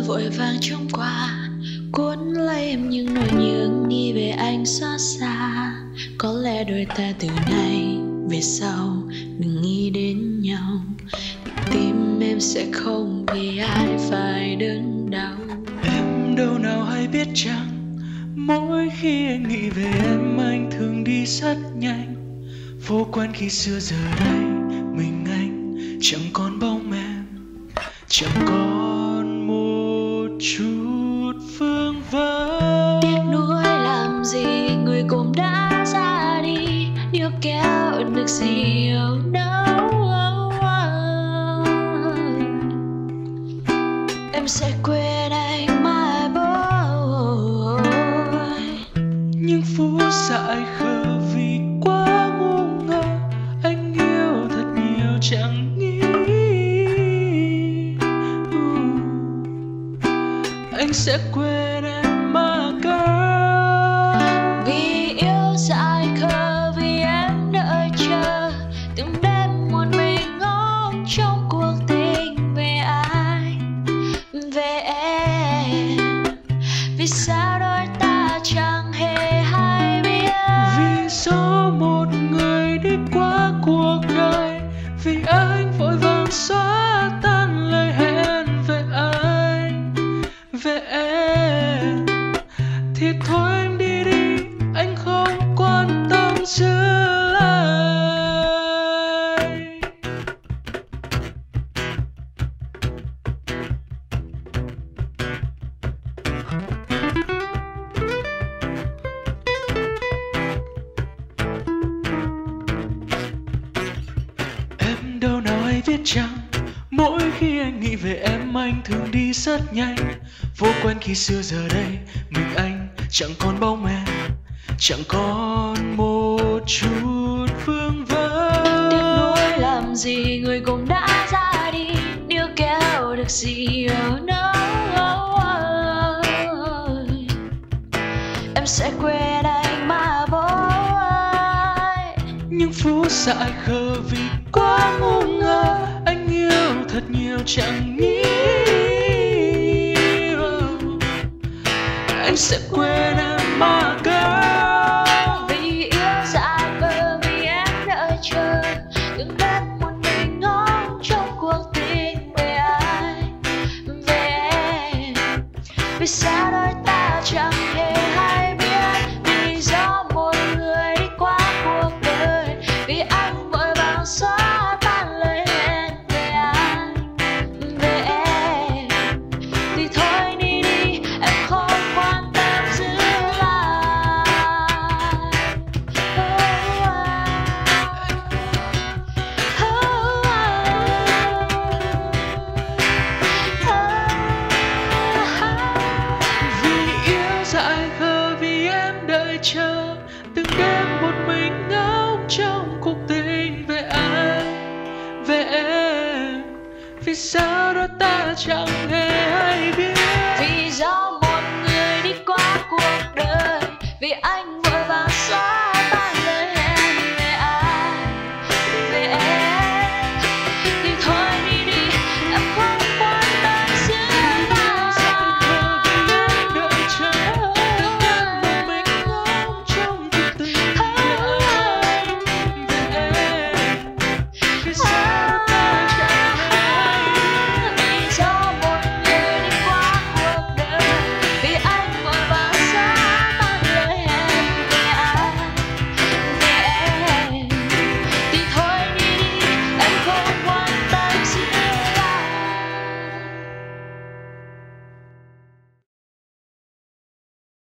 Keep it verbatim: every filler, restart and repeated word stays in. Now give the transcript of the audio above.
vội vàng trông qua, cuốn lấy em những nỗi nhớ nghĩ về anh xót xa. Có lẽ đôi ta từ nay về sau đừng nghĩ đến nhau, tim em sẽ không vì ai phải đớn đau. Em đâu nào hay biết chăng, mỗi khi anh nghĩ về em anh thường đi rất nhanh. Vô quan khi xưa giờ đây mình anh chẳng còn bóng em, chẳng còn một chút vương vấn. Tiếc nuối làm gì người cũng đã ra đi, níu kéo được gì yêu đâu. Em sẽ quên anh mãi bối, nhưng phút dại khờ vì quá ngu ngơ. Anh yêu thật nhiều chẳng nghĩ anh sẽ quên em mà cơ. vì yêu dại khờ, vì em đợi chờ từng đêm một mình ngóng trong cuộc tình về anh, về em. Vì sao đôi ta chẳng hề hay biết, Vì do một người đi qua cuộc đời, vì anh vội vàng xóa tan lời hẹn về anh, về em. Thì thôi em đi đi, anh không quan tâm giữ lại. Em đâu nào hay biết chăng, mỗi khi anh nghĩ về em anh thường đi rất nhanh. Vô quan khi xưa giờ đây mình anh chẳng còn bóng em, chẳng còn một chút vương vấn. tiếc nuối làm gì người cũng đã ra đi, níu kéo được gì yêu đâu. Em sẽ quên anh mà bối, Nhưng phút dại khờ vì quá ngu ngơ. Anh yêu thật nhiều chẳng nghĩ anh sẽ quên em mà cơ. vì yêu dại khờ, vì em đợi chờ từng đêm một mình ngóng trong cuộc tình về anh, về em. Vì sao đôi ta chẳng hề hay biết, vì do một người đi qua cuộc đời, vì anh vội vàng xóa tan lời hẹn về anh, về em. Thì thôi đi đi, em không quan tâm giữ lại. Oh, oh, Vì yêu dại khờ, vì em đợi chờ từng đêm một mình ngóng trong cuộc tình về anh, về em. Vì sao đó ta chẳng hề